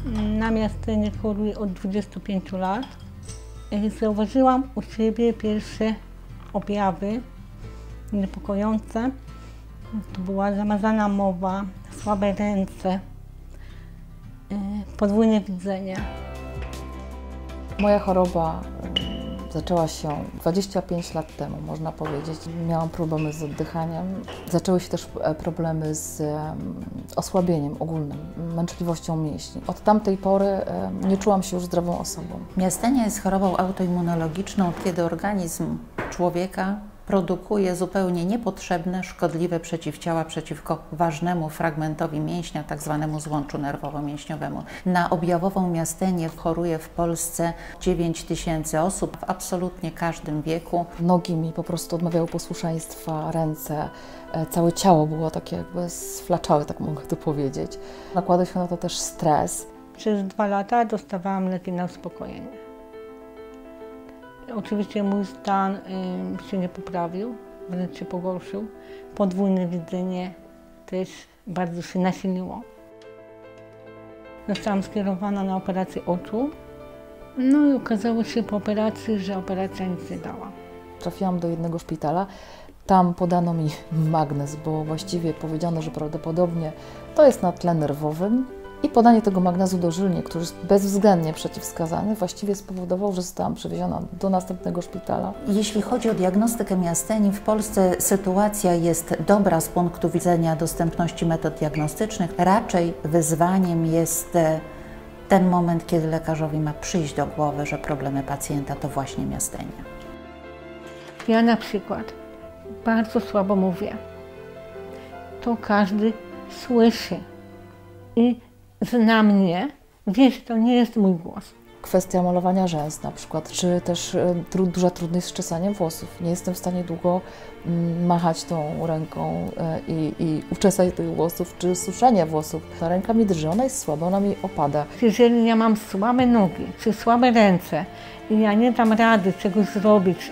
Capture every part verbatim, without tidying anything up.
Na miastenie choruję od dwudziestu pięciu lat. Zauważyłam u siebie pierwsze objawy niepokojące. To była zamazana mowa, słabe ręce, podwójne widzenie. Moja choroba zaczęła się dwadzieścia pięć lat temu, można powiedzieć. Miałam problemy z oddychaniem. Zaczęły się też problemy z osłabieniem ogólnym, męczliwością mięśni. Od tamtej pory nie czułam się już zdrową osobą. Miastenia jest chorobą autoimmunologiczną, kiedy organizm człowieka produkuje zupełnie niepotrzebne, szkodliwe przeciwciała przeciwko ważnemu fragmentowi mięśnia, tak zwanemu złączu nerwowo-mięśniowemu. Na objawową miastenię choruje w Polsce dziewięć tysięcy osób w absolutnie każdym wieku. Nogi mi po prostu odmawiały posłuszeństwa, ręce, całe ciało było takie jakby sflaczałe, tak mogę to powiedzieć. Nakładał się na to też stres. Przez dwa lata dostawałam leki na uspokojenie. Oczywiście mój stan y, się nie poprawił, wręcz się pogorszył. Podwójne widzenie też bardzo się nasiliło. Zostałam skierowana na operację oczu. No i okazało się po operacji, że operacja nic nie dała. Trafiłam do jednego szpitala. Tam podano mi magnez, bo właściwie powiedziano, że prawdopodobnie to jest na tle nerwowym. I podanie tego magnezu dożylnie, który jest bezwzględnie przeciwwskazany, właściwie spowodował, że zostałam przewieziona do następnego szpitala. Jeśli chodzi o diagnostykę miasteni, w Polsce sytuacja jest dobra z punktu widzenia dostępności metod diagnostycznych. Raczej wyzwaniem jest ten moment, kiedy lekarzowi ma przyjść do głowy, że problemy pacjenta to właśnie miastenia. Ja na przykład bardzo słabo mówię. To każdy słyszy i zna mnie, wie, że to nie jest mój głos. Kwestia malowania rzęs na przykład, czy też tru, duża trudność z czesaniem włosów. Nie jestem w stanie długo mm, machać tą ręką y, i uczesać tych włosów, czy suszenie włosów. Ta ręka mi drży, ona jest słaba, ona mi opada. Jeżeli ja mam słabe nogi, czy słabe ręce i ja nie dam rady czegoś zrobić,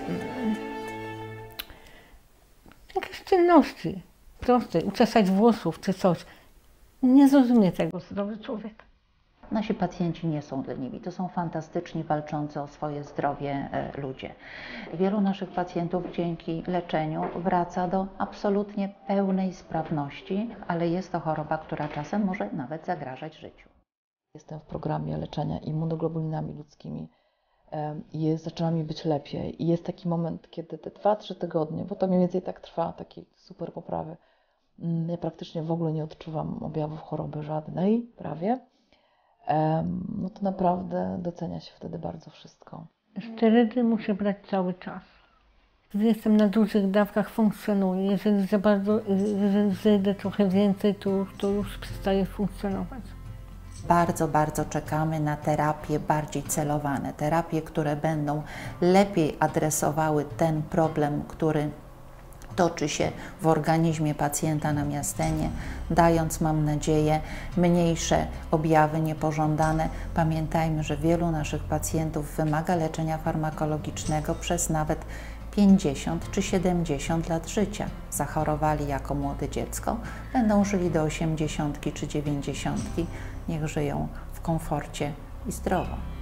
jakieś czynności prostej, uczesać włosów czy coś, nie zrozumie tego zdrowy człowiek. Nasi pacjenci nie są leniwi, to są fantastyczni, walczący o swoje zdrowie ludzie. Wielu naszych pacjentów dzięki leczeniu wraca do absolutnie pełnej sprawności, ale jest to choroba, która czasem może nawet zagrażać życiu. Jestem w programie leczenia immunoglobulinami ludzkimi i zaczyna mi być lepiej. I jest taki moment, kiedy te dwa, trzy tygodnie, bo to mniej więcej tak trwa, takiej super poprawy, ja praktycznie w ogóle nie odczuwam objawów choroby żadnej, prawie. No to naprawdę docenia się wtedy bardzo wszystko. Sterydy muszę brać cały czas. Gdy jestem na dużych dawkach, funkcjonuję. Jeżeli za bardzo, jeżeli zejdę trochę więcej, to już, to już przestaje funkcjonować. Bardzo, bardzo czekamy na terapie bardziej celowane. Terapie, które będą lepiej adresowały ten problem, który toczy się w organizmie pacjenta na miastenie, dając, mam nadzieję, mniejsze objawy niepożądane. Pamiętajmy, że wielu naszych pacjentów wymaga leczenia farmakologicznego przez nawet pięćdziesiąt czy siedemdziesiąt lat życia. Zachorowali jako młode dziecko, będą żyli do osiemdziesiątki czy dziewięćdziesiątki. Niech żyją w komforcie i zdrowo.